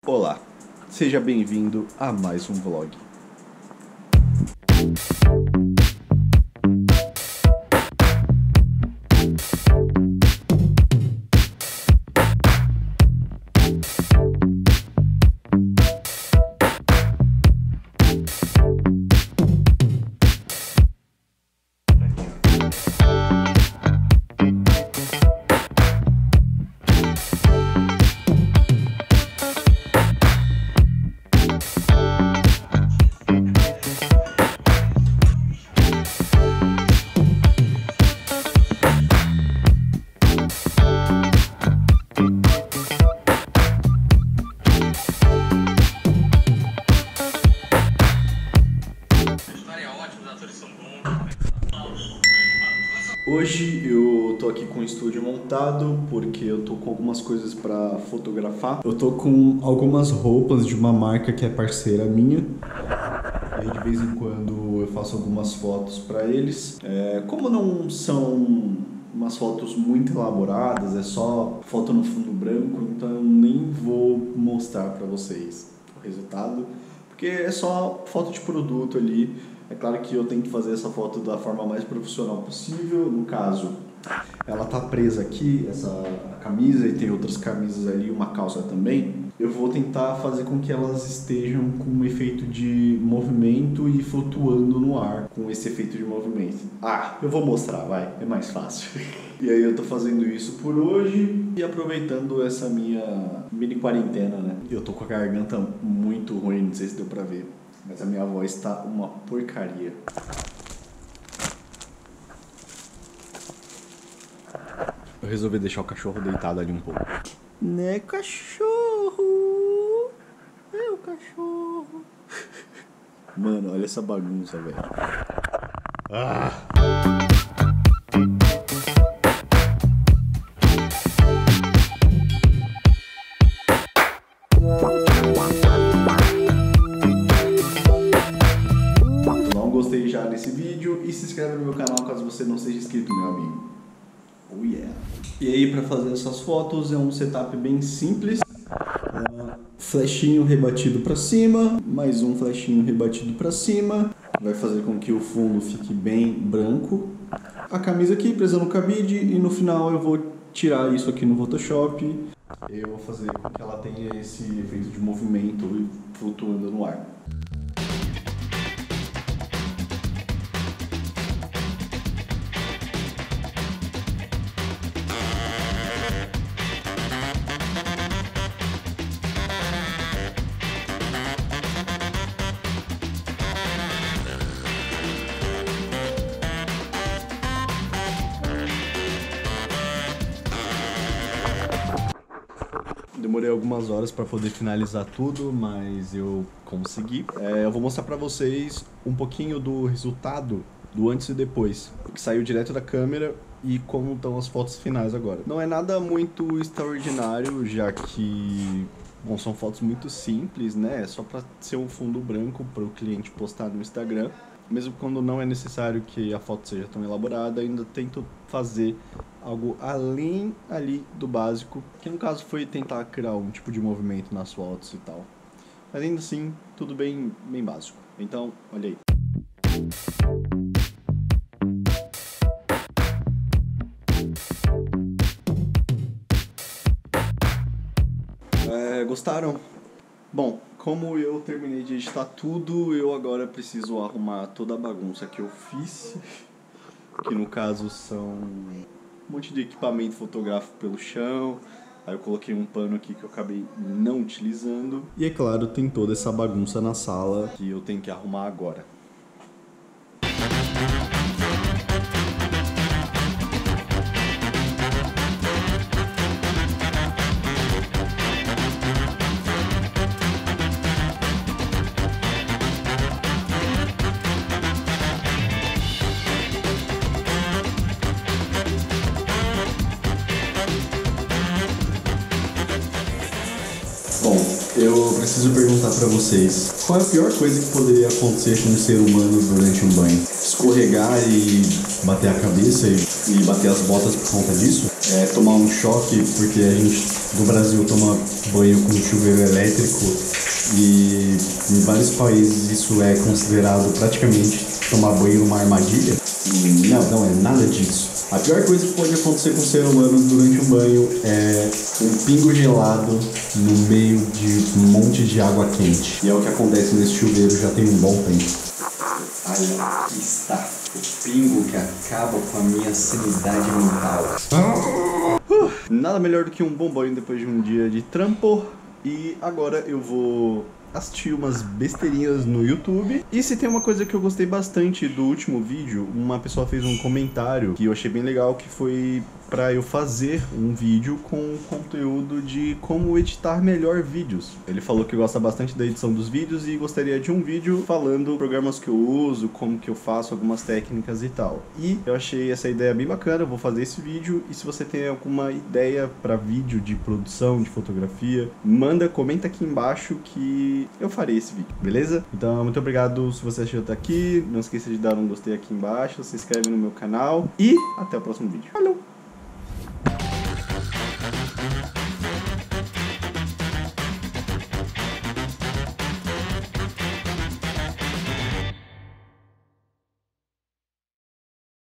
Olá, seja bem-vindo a mais um vlog. Hoje eu tô aqui com o estúdio montado porque eu tô com algumas coisas pra fotografar. Eu tô com algumas roupas de uma marca que é parceira minha. E aí de vez em quando eu faço algumas fotos pra eles. Como não são umas fotos muito elaboradas, é só foto no fundo branco, então eu nem vou mostrar pra vocês o resultado, porque é só foto de produto ali. É claro que eu tenho que fazer essa foto da forma mais profissional possível. No caso, ela tá presa aqui, essa camisa, e tem outras camisas ali, uma calça também. Eu vou tentar fazer com que elas estejam com um efeito de movimento e flutuando no ar com esse efeito de movimento. Eu vou mostrar, vai, é mais fácil. E aí eu tô fazendo isso por hoje e aproveitando essa minha mini quarentena, né? Eu tô com a garganta muito ruim, não sei se deu pra ver, mas a minha voz tá uma porcaria. Eu resolvi deixar o cachorro deitado ali um pouco. Né, cachorro? É o cachorro. Mano, olha essa bagunça, velho. Gostei já desse vídeo e se inscreve no meu canal caso você não seja inscrito, meu amigo. Oh yeah! E aí, para fazer essas fotos é um setup bem simples. Flechinho rebatido para cima, mais um flechinho rebatido para cima. Vai fazer com que o fundo fique bem branco. A camisa aqui presa no cabide e no final eu vou tirar isso aqui no Photoshop. Eu vou fazer com que ela tenha esse efeito de movimento flutuando no ar. Demorei algumas horas para poder finalizar tudo, mas eu consegui. Eu vou mostrar para vocês um pouquinho do resultado do antes e depois, que saiu direto da câmera, e como estão as fotos finais agora. Não é nada muito extraordinário, já que, bom, são fotos muito simples, né? É só para ser um fundo branco para o cliente postar no Instagram. Mesmo quando não é necessário que a foto seja tão elaborada, ainda tento fazer algo além ali do básico, que no caso foi tentar criar um tipo de movimento nas fotos e tal. Mas ainda assim, tudo bem básico. Então, olha aí. Gostaram? Bom, como eu terminei de editar tudo, eu agora preciso arrumar toda a bagunça que eu fiz, que no caso são um monte de equipamento fotográfico pelo chão. Aí eu coloquei um pano aqui que eu acabei não utilizando. E é claro, tem toda essa bagunça na sala que eu tenho que arrumar agora. Bom, Eu preciso perguntar pra vocês, qual é a pior coisa que poderia acontecer com um ser humano durante um banho? Escorregar e bater a cabeça e bater as botas por conta disso? Tomar um choque, porque a gente no Brasil toma banho com chuveiro elétrico e em vários países isso é considerado praticamente tomar banho numa armadilha? Não é nada disso. A pior coisa que pode acontecer com o ser humano durante um banho é um pingo gelado no meio de um monte de água quente. E é o que acontece nesse chuveiro já tem um bom tempo. Aí está o pingo que acaba com a minha sanidade mental. Nada melhor do que um bom banho depois de um dia de trampo. E agora eu vou assistir umas besteirinhas no YouTube. E se tem uma coisa que eu gostei bastante do último vídeo, uma pessoa fez um comentário que eu achei bem legal, que foi pra eu fazer um vídeo com conteúdo de como editar melhor vídeos. Ele falou que gosta bastante da edição dos vídeos e gostaria de um vídeo falando programas que eu uso, como que eu faço algumas técnicas e tal. E eu achei essa ideia bem bacana, eu vou fazer esse vídeo. E se você tem alguma ideia pra vídeo de produção, de fotografia, comenta aqui embaixo que eu farei esse vídeo, beleza? Então, muito obrigado se você achou até aqui. Não esqueça de dar um gostei aqui embaixo, se inscreve no meu canal e até o próximo vídeo. Falou!